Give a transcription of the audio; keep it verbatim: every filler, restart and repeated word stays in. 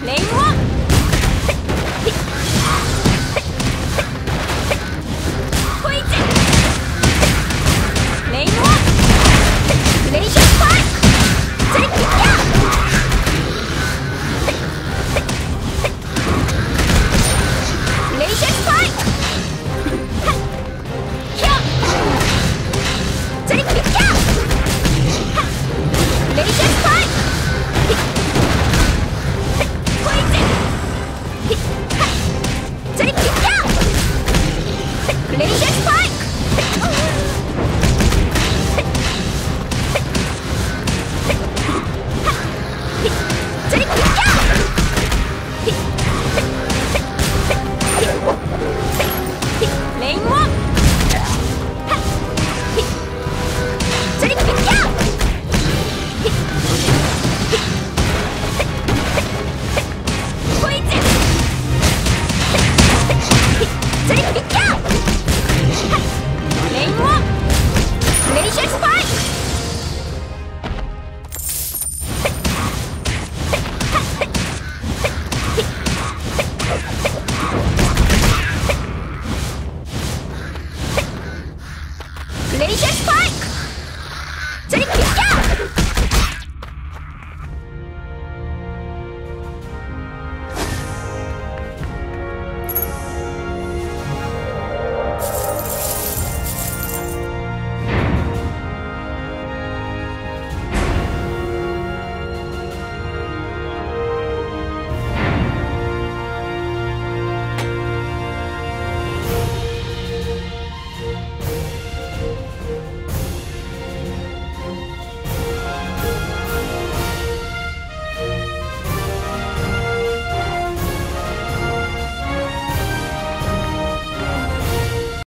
レインワンポイズレインワングレイシャスパイゼリッキャグレイシャスパイキャゼリッキャグレイシャスパイポイズゼリッキャグレイシャスパイゼリッキャレインワンゼリッキャ